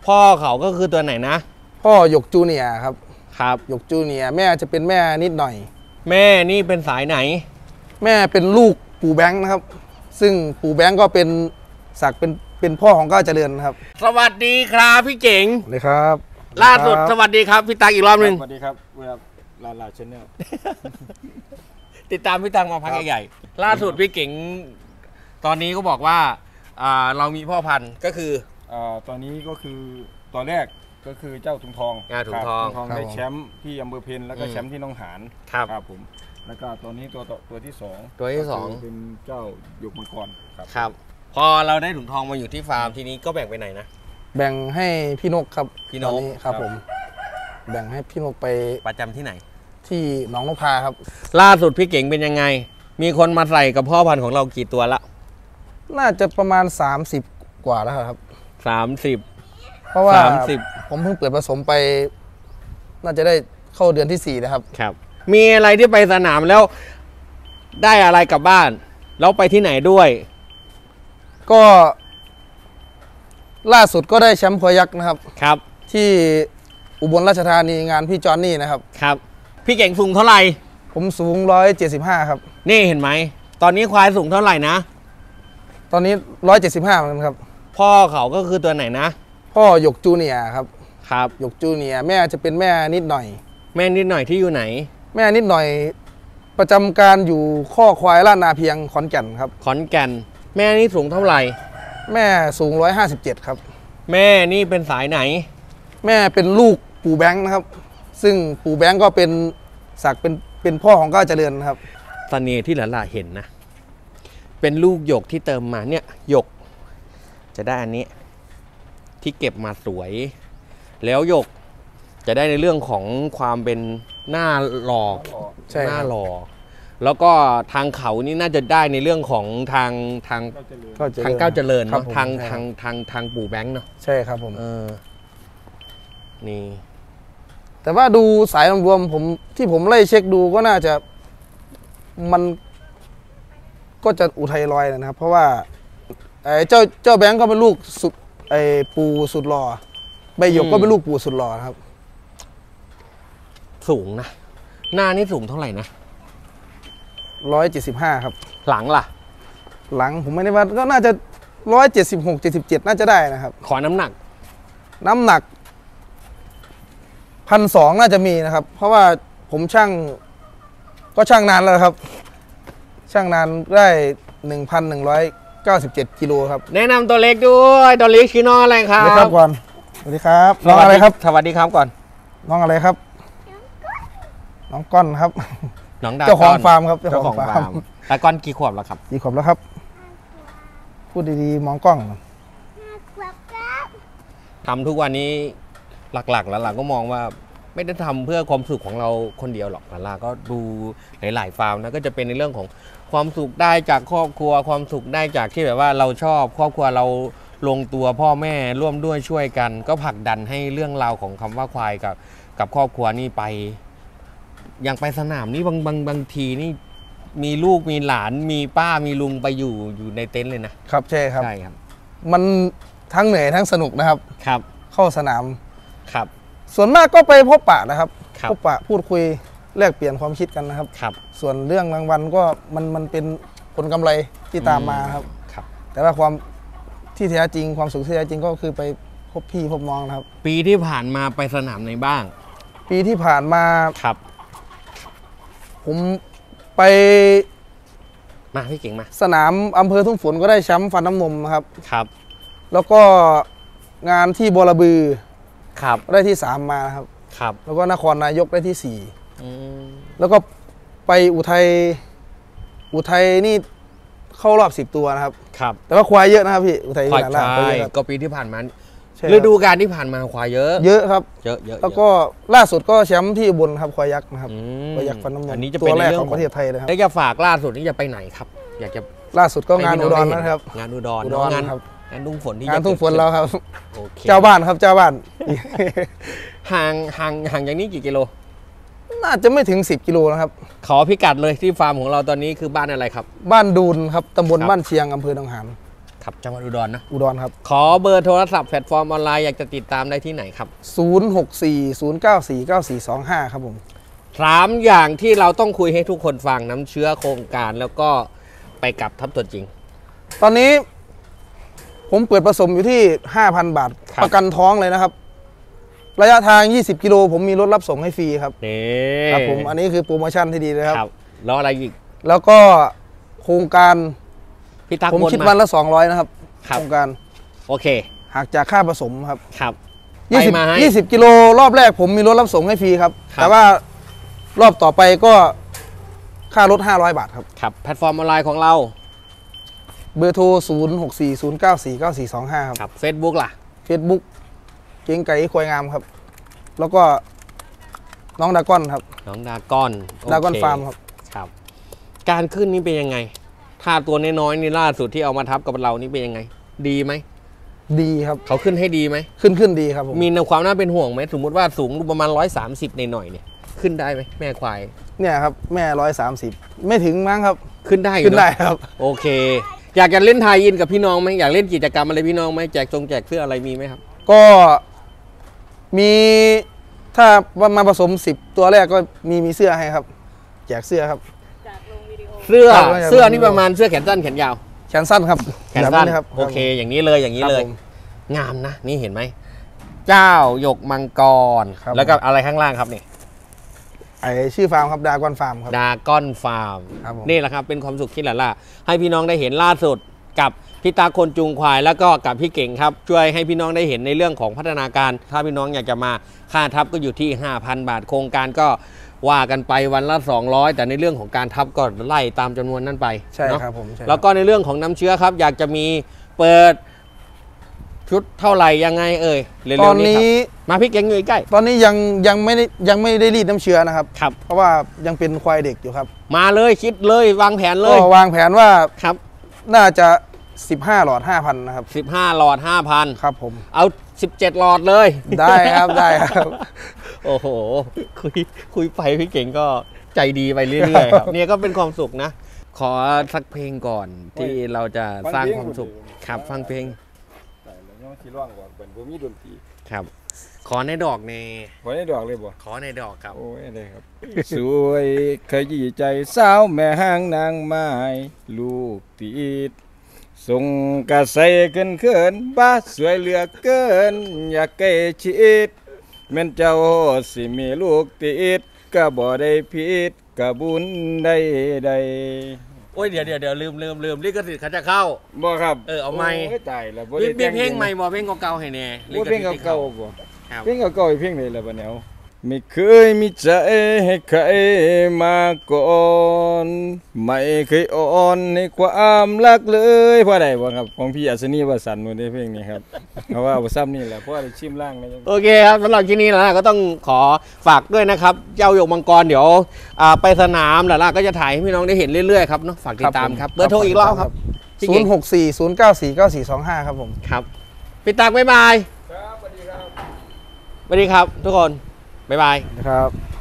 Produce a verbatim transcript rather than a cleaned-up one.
พ่อเขาก็คือตัวไหนนะพ่อหยกจูเนียร์ครับครับหยกจูเนียร์แม่จะเป็นแม่นิดหน่อยแม่นี่เป็นสายไหนแม่เป็นลูกปู่แบงค์นะครับซึ่งปู่แบงค์ก็เป็นศักดิ์เป็นเป็นพ่อของก้าวเจริญครับสวัสดีครับพี่เจ๋งเลยครับล่าสุดสวัสดีครับพี่ตังอีกรอบหนึ่งสวัสดีครับเวลาลาลาชแนลติดตามพี่ตังมาพักใหญ่ล่าสุดพี่เก๋งตอนนี้ก็บอกว่าเรามีพ่อพันธุ์ก็คือตอนนี้ก็คือตอนแรกก็คือเจ้าถุงทองถุงทองทองได้แชมป์ที่อำเภอเพนแล้วก็แชมป์ที่หนองหานครับผมแล้วก็ตัวนี้ตัวตัวที่สองตัวที่สองเป็นเจ้าหยกมังกรครับพอเราได้ถุงทองมาอยู่ที่ฟาร์มทีนี้ก็แบ่งไปไหนนะแบ่งให้พี่นกครับพี่นกครับผมแบ่งให้พี่นกไปประจำที่ไหนที่หนองนกพาครับล่าสุดพี่เก๋งเป็นยังไงมีคนมาใส่กับพ่อพันธุ์ของเรากี่ตัวละน่าจะประมาณสามสิบกว่าแล้วครับสามสิบเพราะว่าผมเพิ่งเปิดผสมไปน่าจะได้เข้าเดือนที่สี่แล้วครับครับมีอะไรที่ไปสนามแล้วได้อะไรกลับบ้านแล้วไปที่ไหนด้วยก็ล่าสุดก็ได้แชมป์พอยักษ์นะครับครับที่อุบลราชธานีงานพี่จอนนี่นะครับครับพี่เก่งสูงเท่าไหร่ผมสูงร้อยเจ็ดสิบห้าครับนี่เห็นไหมตอนนี้ควายสูงเท่าไหร่นะตอนนี้ร้อยเจ็ดสิบห้าเหมือนกันครับพ่อเขาก็คือตัวไหนนะพ่อหยกจูเนียร์ครับครับหยกจูเนียร์แม่จะเป็นแม่นิดหน่อยแม่นิดหน่อยที่อยู่ไหนแม่นิดหน่อยประจำการอยู่ข้อควายล้านนาเพียงขอนแก่นครับขอนแก่นแม่นี่สูงเท่าไหร่แม่สูงร้อยห้าสิบเจ็ดครับแม่นี่เป็นสายไหนแม่เป็นลูกปู่แบงค์นะครับซึ่งปู่แบงค์ก็เป็นศักดิ์เป็นเป็นพ่อของก้าวเจริญครับเสน่ห์ที่หลานๆเห็นนะเป็นลูกหยกที่เติมมาเนี่ยหยกจะได้อันนี้ที่เก็บมาสวยแล้วหยกจะได้ในเรื่องของความเป็นหน้าหล่อหน้าหล่อแล้วก็ทางเขานี่น่าจะได้ในเรื่องของทางทางทางก้าวเจริญเนาะทางทางทางทางปู่แบงค์เนาะใช่ครับผมเออนี่แต่ว่าดูสายรวมผมที่ผมไล่เช็คดูก็น่าจะมันก็จะอุทัยลอยนะครับเพราะว่าไอ้เจ้าเจ้าแบงค์ก็เป็นลูกสุดไอ้ปู่สุดหล่อใบหยกก็เป็นลูกปู่สุดหล่อครับสูงนะหน้านี่สูงเท่าไหร่นะร้อยเจ็ดสิบห้าครับหลังล่ะหลังผมไม่ได้ว่าก็น่าจะร้อยเจ็ดสิบหกเจ็ดสิบเจ็ดน่าจะได้นะครับขอน้ำหนักน้ำหนักพันสองน่าจะมีนะครับเพราะว่าผมช่างก็ช่างนานแล้วครับช่างนานได้หนึ่งพันหนึ่งร้อยเก้าสิบเจ็ดกิโลครับแนะนำตัวเล็กด้วยตัวเล็กชื่อน้องอะไรครับสวัสดีครับก่อนสวัสดีครับน้องอะไรครับสวัสดีครับก่อนน้องอะไรครับน้องก้อนครับน้องดาเจ้าของฟาร์มครับเจ้าของฟาร์มตาก้อนกี่ขวบแล้วครับกี่ขวบแล้วครับพูดดีๆมองกล้องทำทุกวันนี้หลักๆแล้วหลังก็มองว่าไม่ได้ทำเพื่อความสุขของเราคนเดียวหรอกหลังก็ดูหลายๆฟาร์มนะก็จะเป็นในเรื่องของความสุขได้จากครอบครัวความสุขได้จากที่แบบว่าเราชอบครอบครัวเราลงตัวพ่อแม่ร่วมด้วยช่วยกันก็ผลักดันให้เรื่องราวของคำว่าควายกับกับครอบครัวนี่ไปอย่างไปสนามนี่บางบางบางทีนี่มีลูกมีหลานมีป้ามีลุงไปอยู่อยู่ในเต็นท์เลยนะครับใช่ครับใช่ครับมันทั้งเหนื่อยทั้งสนุกนะครับครับเข้าสนามครับส่วนมากก็ไปพบปะนะครับพบปะพูดคุยแลกเปลี่ยนความคิดกันนะครับครับส่วนเรื่องรางวัลก็มันมันเป็นผลกำไรที่ตามมาครับครับแต่ว่าความที่แท้จริงความสุขที่แท้จริงก็คือไปพบพี่พบน้องนะครับปีที่ผ่านมาไปสนามไหนบ้างปีที่ผ่านมาครับผมไปมาพี่เก่งมาสนามอำเภอทุ่งฝนก็ได้แชมป์ฟันน้ำนมครับครับแล้วก็งานที่บัวระบือครับได้ที่สามมาครับครับแล้วก็นครนายกได้ที่สี่แล้วก็ไปอุทัยอุทัยนี่เข้ารอบสิบตัวนะครับครับแต่ว่าควายเยอะนะครับพี่อุทัยควายใช่ก็ปีที่ผ่านมาฤดูกาลที่ผ่านมาควายเยอะเยอะครับเยอะเยอะแล้วก็ล่าสุดก็แชมป์ที่อุบลครับควายยักษ์นะครับควายยักษ์ฟันน้ำนมอันนี้จะเป็นตัวแรกของประเทศไทยนะครับแล้วจะฝากล่าสุดนี่จะไปไหนครับอยากจะล่าสุดก็งานอุดรนะครับงานอุดรงานครับงานทุ่งฝนที่งานทุ่งฝนแล้วครับโอเคเจ้าบ้านครับเจ้าบ้านห่างห่างห่างอย่างนี้กี่กิโลน่าจะไม่ถึงสิบกิโลนะครับขอพิกัดเลยที่ฟาร์มของเราตอนนี้คือบ้านอะไรครับบ้านดูนครับตำบลบ้านเชียงอำเภอหนองหานครับจังหวัดอุดรนะอุดรครับขอเบอร์โทรศัพท์แพลตฟอร์มออนไลน์อยากจะติดตามได้ที่ไหนครับศูนย์ หก สี่ ศูนย์ เก้า สี่ เก้า สี่ สอง ห้า ครับผมสามอย่างที่เราต้องคุยให้ทุกคนฟังน้ำเชื้อโครงการแล้วก็ไปกับทับตัวจริงตอนนี้ผมเปิดผสมอยู่ที่ ห้าพัน บาทครับประกันท้องเลยนะครับ ระยะทาง ยี่สิบ กิโลผมมีรถรับส่งให้ฟรีครับนี่ครับผมอันนี้คือโปรโมชั่นที่ดีเลยครับครับแล้วอะไรอีกแล้วก็โครงการพี่ตั๊กผมบนคิดมาวันละ สองร้อย นะครับครับโครงการโอเคหักจากค่าผสมครับครับยี่สิบไปมาให้ยี่สิบ กิโลรอบแรกผมมีรถรับส่งให้ฟรีครับครับแต่ว่ารอบต่อไปก็ค่ารถ ห้าร้อย บาทครับครับแพลตฟอร์มออนไลน์ของเราเบอร์โทร ศูนย์ หก สี่ ศูนย์ เก้า สี่ เก้า สี่ สอง ห้า ครับครับ Facebook ล่ะ Facebook เก๋งไก่ควายงามครับ แล้วก็น้องดากอนครับน้องดาก้อนโดากอนเคฟาร์มครับครับ การขึ้นนี่เป็นยังไง ถ้าตัวน้อยๆนี่ล่าสุดที่เอามาทับกับเรานี่เป็นยังไง ดีไหมดีครับเขาขึ้นให้ดีไหมขึ้นขึ้นดีครับผมมีในความน่าเป็นห่วงไหมสมมติว่าสูงประมาณร้อยสามสิบในหน่อยๆเนี่ยขึ้นได้ไหมแม่ควายเนี่ยครับแม่ร้อยสามสิบไม่ถึงมั้งครับขึ้นได้อยู่ขึ้นได้เนอะครับโอเค อยากจะเล่นไทยอินกับพี่น้องไหมอยากเล่นกิจกรรมอะไรพี่น้องไหมแจกทรงแจกเสื้ออะไรมีไหมครับก็มีถ้ามาผสมสิบตัวแรกก็มีมีเสื้อให้ครับแจกเสื้อครับเสื้อครับเสื้อนี่ประมาณเสื้อแขนสั้นแขนยาวแขนสั้นครับแขนสั้นบบครับโอเค อย่างนี้เลยอย่างนี้เลยครับผมงามนะนี่เห็นไหมเจ้าหยกมังกรครับแล้วก็อะไรข้างล่างครับนี่ไอชื่อฟาร์มครับดากอนฟาร์มครับดาก้อนฟาร์มครับผมนี่แหละครับเป็นความสุขที่หละล่ะให้พี่น้องได้เห็นล่าสุดกับพี่ตาคนจูงควายแล้วก็กับพี่เก่งครับช่วยให้พี่น้องได้เห็นในเรื่องของพัฒนาการ ถ้าพี่น้องอยากจะมาค่าทับก็อยู่ที่ ห้าพัน บาทโครงการก็ว่ากันไปวันละสองร้อยแต่ในเรื่องของการทับก็ไล่ตามจำนวนนั้นไปใช่เนอะครับผมใช่แล้วก็ในเรื่องของน้ำเชื้อครับ อยากจะมีเปิดชุดเท่าไหร่ยังไงเอ่ยเร็วตอนๆนี้นี้ครับมาพี่เก่งอยู่ใกล้ตอนนี้ยังยังไม่ได้ยังไม่ได้รีดน้ำเชื้อนะครับครับเพราะว่ายังเป็นควายเด็กอยู่ครับมาเลยคิดเลยวางแผนเลก็ยวางแผนว่าครับน่าจะสิบห้าหลอด ห้าพัน นะครับสิบห้าหลอด ห้าพันครับผมเอาสิบเจ็ดหลอดเลยได้ครับได้ครับโอ้โห คุยคุยไปพี่เก่งก็ใจดีไปเรื่อยๆครับ เนี่ยก็เป็นความสุขนะ ขอสักเพลงก่อนที่เราจะสร้างความสุขครับฟังเพลงแต่แล้วยังที่ร้องก่อนเป็นบ่มีดนตรีครับ ขอในดอกในบ่ได้ดอกเลยบ่ขอในดอกครับโอ้ยได้ครับ สวยขยี้ใจสาวแม่ห้างนางไม้ลูกติดส่งกระใสเกินเขินบ้าสวยเหลือเกิน อยากใกล้ชิดแม่นเจ้าสิมีลูกติดก็บ่ได้ผิดก็บุญได้ใดโอ้ยเดี๋ยวเดี๋ยวเดี๋ยวลืมลืมลืมลิขสิทธิ์เขาจะเข้าบ่ครับเออเอาไมค์โยตายแล้วบ่มีได้มีเพลงใหม่บ่เพลงเก่าๆให้แน่บ่เพลงเก่าๆบ่ครับเพลงเก่าๆอีกเพลงไหนล่ะบัดนี้เอาไม่เคยมีใจให้ใครมาก่อนไม่เคยอ่อนในความรักเลยเพราะใดบ่ครับของพี่อัศนีวสันต์นู่นได้เพลงนี้ครับ เพราะว่าบ่ซ้ำนี่แหละเพราะว่าได้ชิมล่างนะโอเคครับสำหรับที่นี้แล้วก็ต้องขอฝากด้วยนะครับเจ้าหยกมังกรเดี๋ยวอ่าไปสนามแล้วล่ะก็จะถ่ายให้พี่น้องได้เห็นเรื่อยๆครับเนาะฝากติดตามครับเบอร์โทรอีกรอบครับพี่ศูเก่นงย์หกสี่ศูนย์เก้าสี่เก้าสี่สองห้าครับผมครับพี่ตักบ๊ายบายครับสวัสดีครับสวัสดีครับทุกคนบ๊ายบายนะครับ